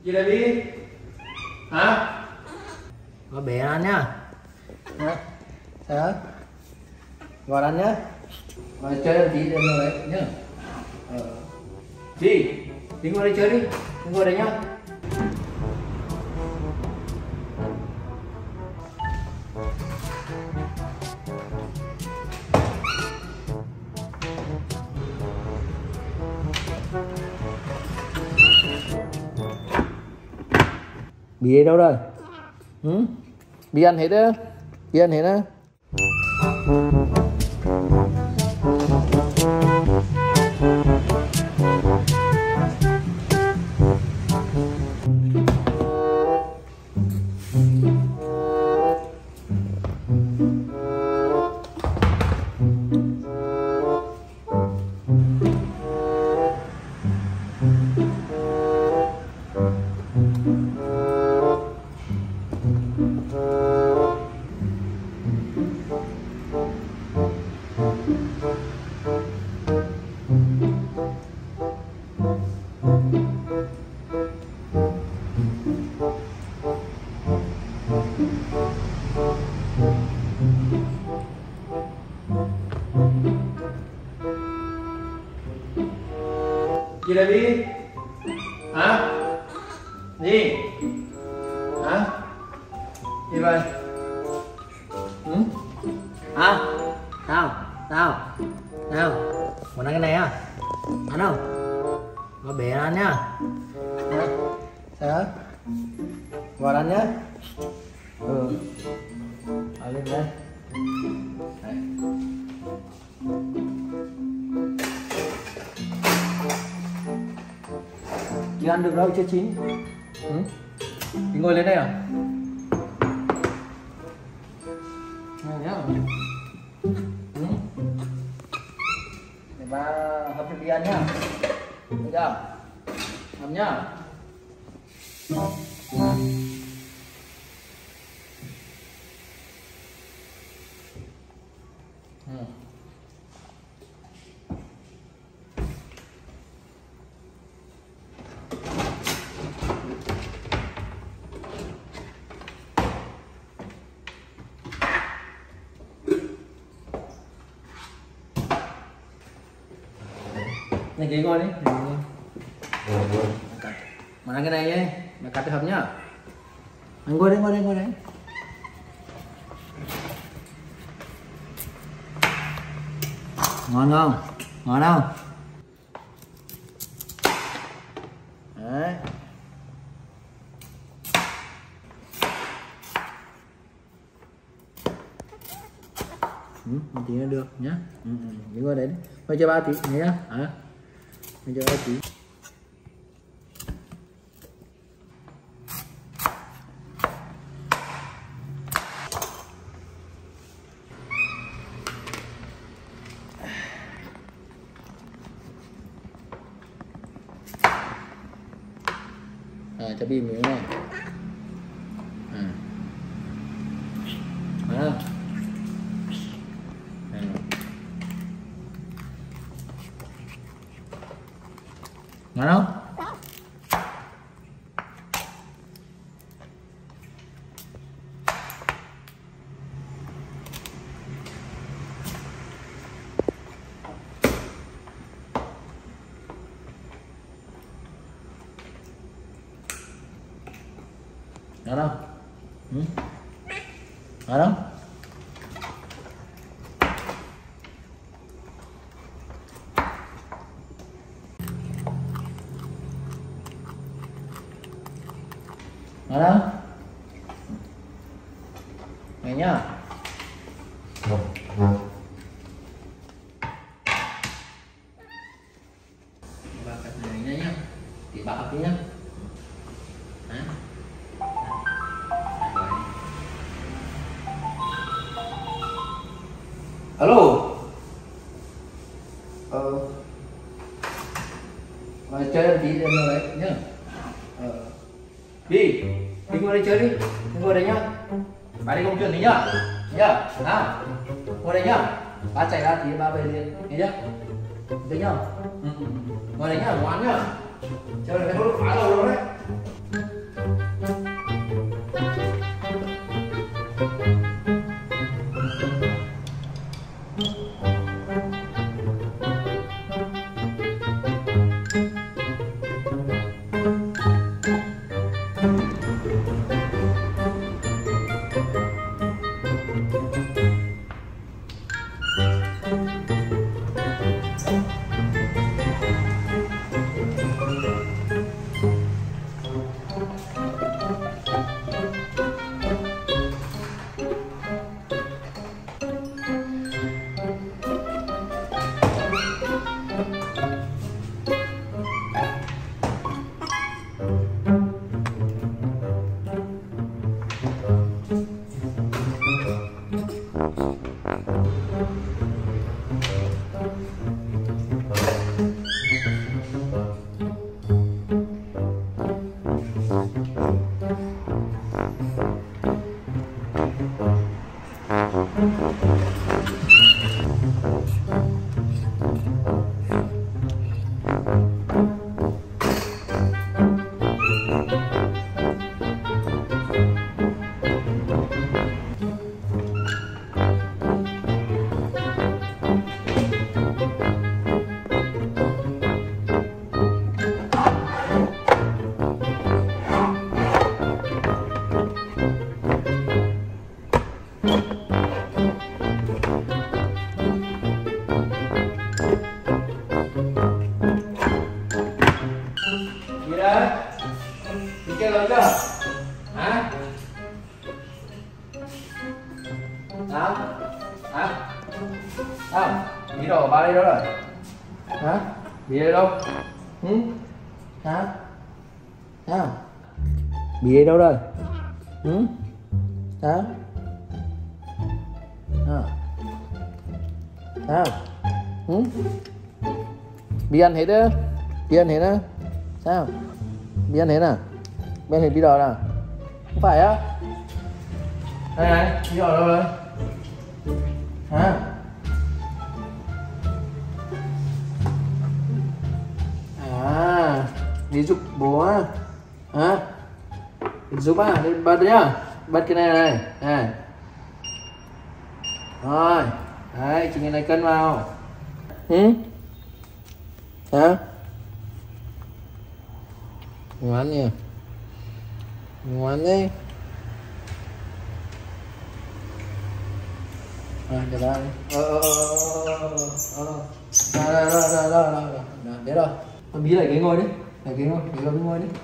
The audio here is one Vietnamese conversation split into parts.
Gì đây Bi? Hả? Gọi bé ăn nhá. Hả? Sao đó? Gọi ăn nhá. Rồi chơi một tí được rồi đấy nhá. Đi, đi ngồi đây chơi đi. Đi ngồi đây nhá. Bì đâu rồi? Ừ? Bì ăn hết á? Bì ăn hết á? Gì đây Bi? Hả? Gì? Hả? Gì vậy? Ừ? À? Sao? Sao? Sao? Muốn ăn cái này à? Ăn không? Gọi bé ăn nhá. Hả? Sao đó? Gọi ăn nhá. Ừ. Ở lên đây. Đấy. Chưa ăn được đâu, chưa chín. Ừ? Thì ngồi lên đây à? Ngồi nhá. Ừ? Để ba hấp cho đi ăn nhá. Được chưa? Hấp nhá. Ừ. Này ghế ngồi đi. Mà ăn cái này nhé, mà cắt cái hầm nhá. Anh ngồi đây, ngồi đây, ngồi đây. Ngon không? Ngon không? Đấy. Một tí nữa được nhá. Đi ngồi đấy đi. Ngồi cho ba tí nhá. Hả? Ngồi cho ba tí. Cho Bi miếng này. Đó. Ngon không? Ngon không? Ừ? Ngon không? Ngon không? Này nhá. Ba cắt này nhá. Thì ba cắt nhá. Hả? Alo. Rồi chơi một tí được rồi đấy nhá. Đi, đi ngồi đây chơi đi. Đi ngồi đây nhá. Bà đi công chuyện đi nhá. Nhá. Nào. Ngồi đây nhá. Ba chạy ra thì ba về liền. Nghe nhá. Thấy nhá. Ngồi đây nhá, ngoan nhá. Chơi này không phải lâu rồi đấy. chơi rồi chưa? Hả? Sao? Hả? Sao? Bị đồ của ba đi đâu rồi? Hả? Bị đây đâu? Ừ? Hả? Sao? Bị đây đâu rồi? Ừ? Sao? Sao? Ừ? Bị ăn hết á? Bị ăn hết á? Sao? Bị ăn hết à? Bị ăn hết bị đỏ à? Không phải á? Đây này, bị đỏ đâu rồi? Hả? À, đi giúp bố á? Hả? Giúp á? Đi bật nhá. Bật cái này này. Này. Rồi. Đấy, chỉ cái này cân vào. Ừ? Hả? Ngoan nhỉ? Ngoan đi. Rồi, để ra đi. Rồi. Biết rồi. Con bí lại cái ngồi đi. Lại cái ngồi, cái ngồi đi.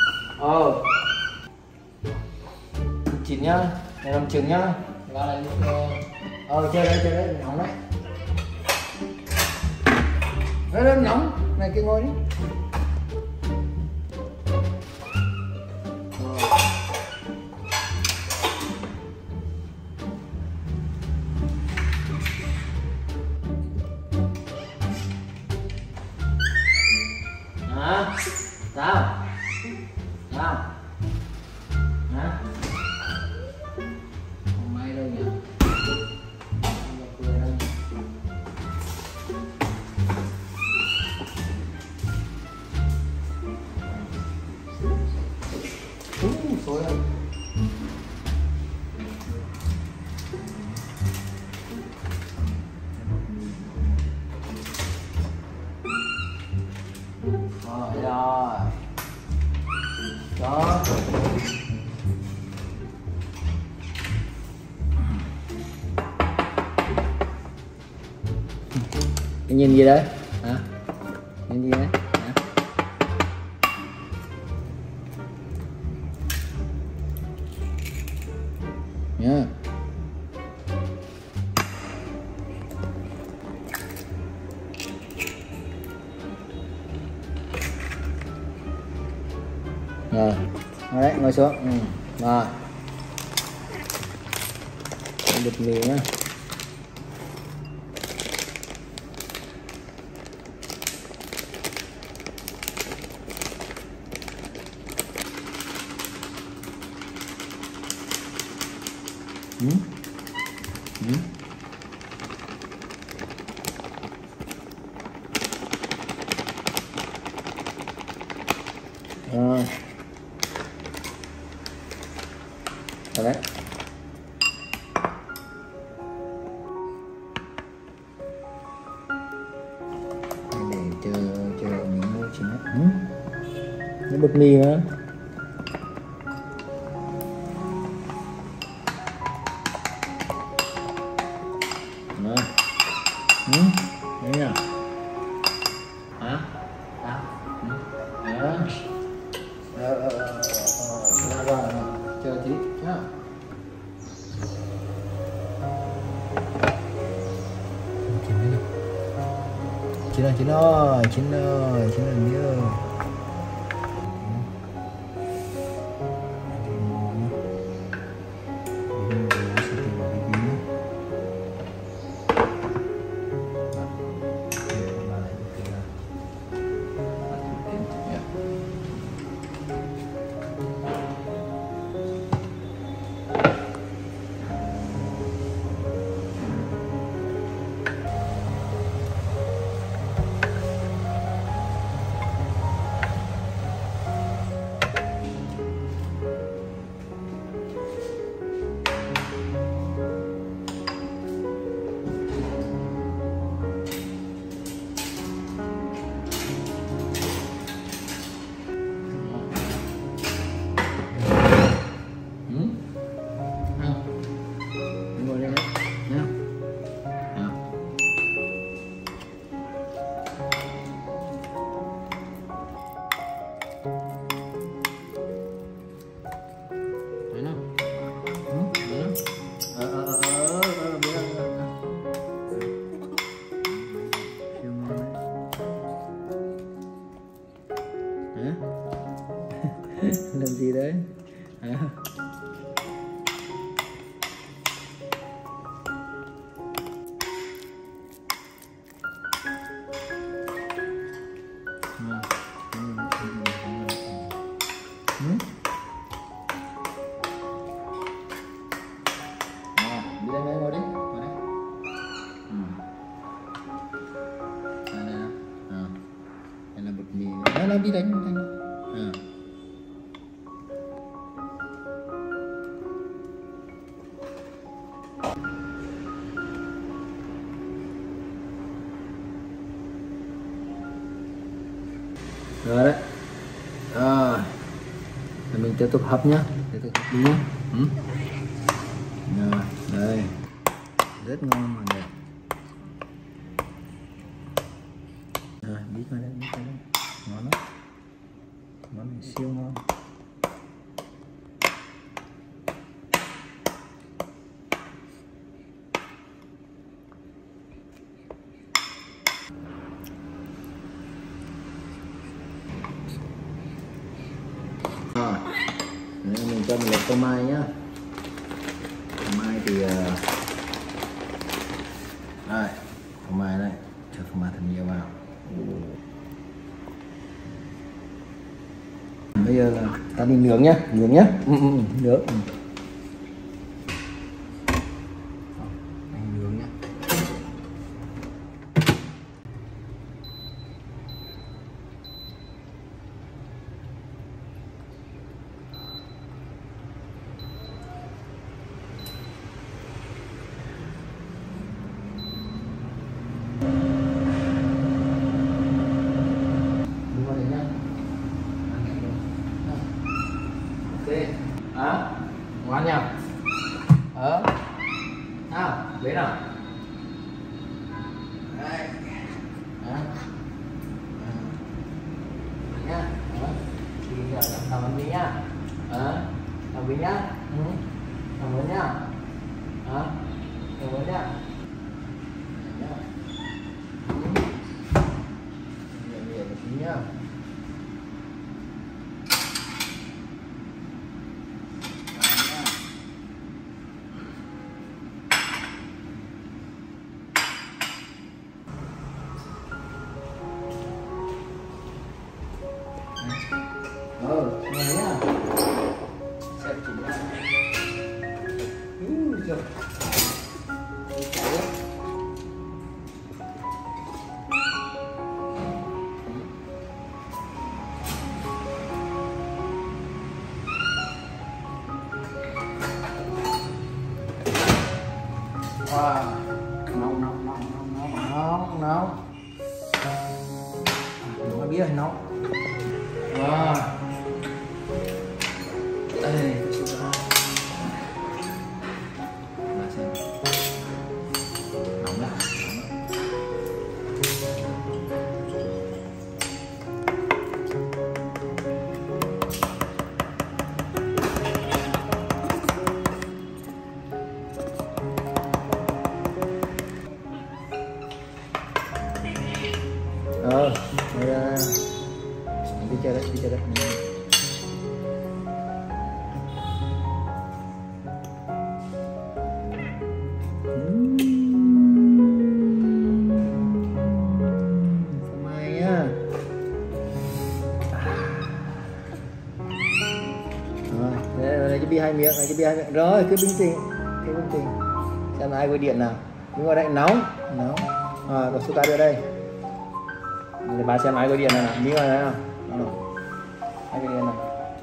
Chín nhá. Này làm trứng nhá. Ra lại chơi đây, nóng đấy. Đây nóng. Này cái ngồi đi. Hả? Sao? Sao? Hả? Không may đâu nhỉ? Cười đâu nhỉ? Xối rồi. Rồi. Đó. Cái nhìn gì đấy? Hả? Nhìn gì đấy? Hả? Nhá. Rồi. Đấy, ngồi xuống. Rồi. Bột mì nhá. Rồi. Đấy. Để chờ miếng mua chín hết. Cái bột mì mà. Rồi. Đấy nhỉ? Hả? Sao? Đó. Rồi. Chờ tí nhá. Chín rồi nhớ. làm gì đấy à. Đi đây ngồi đi, ngồi đây. Đây là bột mì. Nó đi đánh. Rồi đấy. Rồi. Thì mình tiếp tục hấp nhá. Tiếp tục hấp đi nhá. Rồi, đây. Rất ngon mà đẹp. Rồi, biết vào đây, ngon lắm. Món này siêu ngon. Rồi, mình cho một lượt phô mai nhá. Phô mai thì đây, phô mai đây, cho phô mai thật nhiều vào. Bây giờ là ta đi nướng nhá, nướng. Nướng nhá. Đó, ngon nhỉ? Nào, lấy nào. Đây. Đó. Nhá. Đó. Thì giờ làm ăn đi nhá. Làm đi nhá. Làm với nhá. Đó. Làm với nhá. Nhá. Ngon nhá. Xem chỉnh ra. Được. Wow. Nóng. Nó biết nóng. Wow. Đây, xem. Nóng lắm. Đi chơi đấy. Phô mai nhá. Rồi, đây cho Bi 2 miếng, Rồi, cứ bình tĩnh. Xem ai gọi điện nào. Đứng ở đây nóng. Rồi, có suka đưa đây. Để bà xem ai gọi điện nào. Đi ngoài đây nào. Ai gọi điện nào.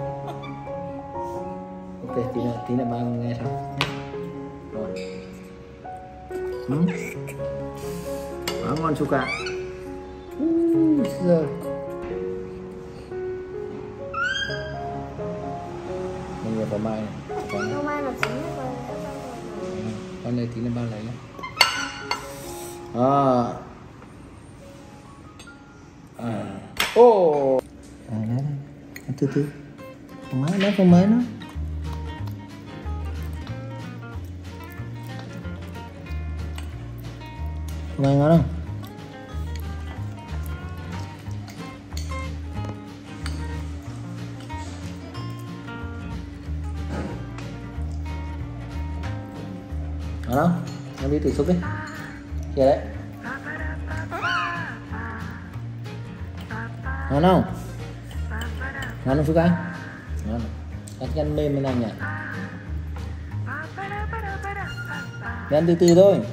Ok, tí nữa bà nghe xong. Rồi. Quá ngon suka. Giờ. Mình nhập vào mai này. Phô mai là chín rồi. Con này tí nữa ba lấy nhé. Ô. Đây. Từ. Phô mai nó. Phô mai ngon không? Ngon không? Em đi thử xúc đi. Kìa đấy. Ngon không? Ngon không Suka? Ngon. Cắt mềm bên này nhỉ? Ăn từ từ thôi.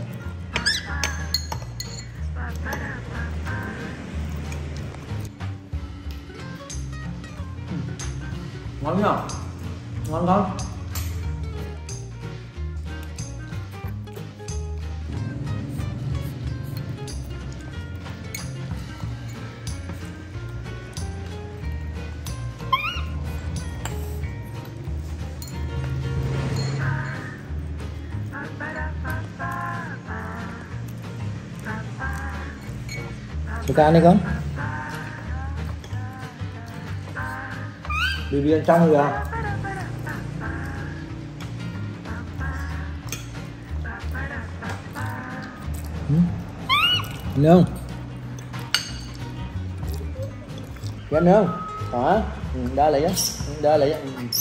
Ngon nhỉ? Ngon không? Suka ăn đi con. Đi bên trong rồi à? Ăn không? Ăn không? Hả? Đá lấy á. Đá lấy á.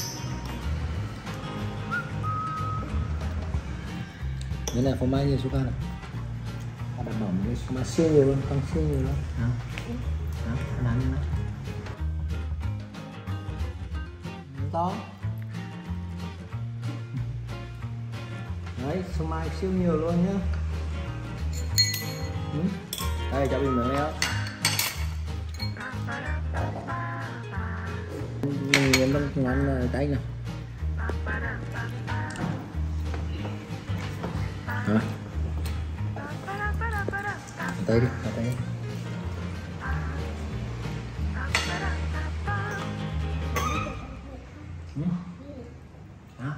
Đây này phô mai như Suka này. Đảm bảo một cái mà siêu nhiều luôn, tăng siêu nhiều luôn. Hả? Hả? Ăn như này. To. Đấy, phô mai siêu nhiều luôn nhá. Đây cho mình nữa nhá. Mình đang ngắn tay nè. Hả? Tay đi, tay đi. Hả?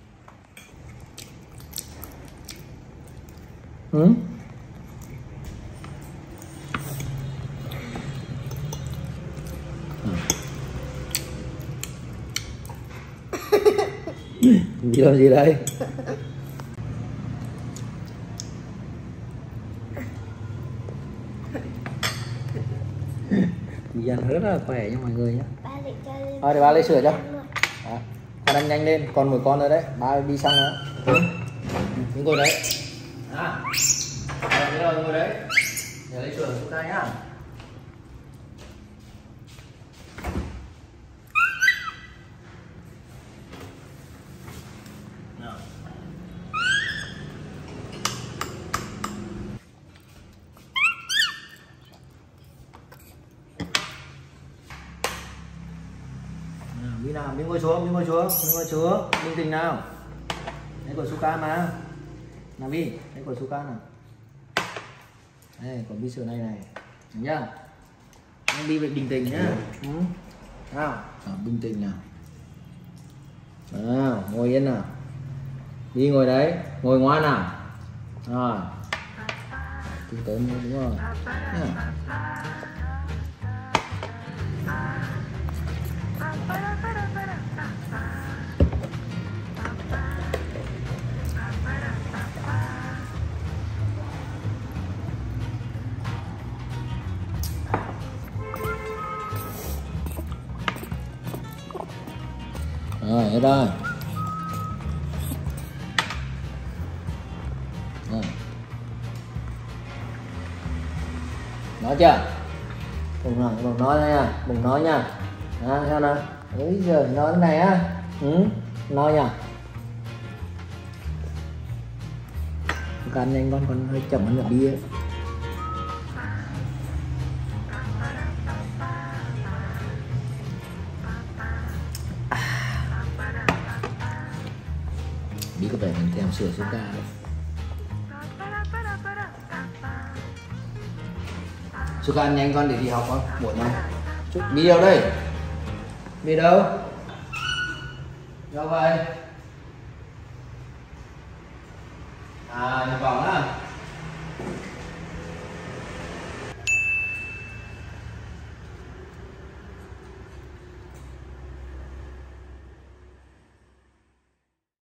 Gì làm gì đây? Dì ăn rất là khỏe nha mọi người nhé. Thôi để ba lấy sữa cho. Con ăn nhanh lên, còn một con nữa đấy, ba đi xong nữa. Những ngồi đấy. Thế rồi ngồi đấy. Để lấy sữa chúng ta nhá. Đi nào, miếng ngồi xuống, bình tĩnh nào. Đấy của Suka mà. Nào đi, đấy của Suka nào. Đây, còn bí sữa này này. Được nhá. Anh đi về bình tĩnh nhá. Nào, bình tĩnh nào. Ngồi yên nào. Đi ngồi đấy, ngồi ngoan nào. Rồi. Từ từ đúng rồi. Rồi, hết rồi. Nói chưa? Bùng nói nha, bùng nói nha. Sao nào? Ôi giời, nói thế này á. Nói nha. Ăn nhanh con hơi chậm hơn là bia. Bí có vẻ mình thèm sữa Suka đấy. Suka ăn nhanh con để đi học con, muộn không? Bí đâu đây? Bí đâu? Đâu vậy? Nhập vòng á.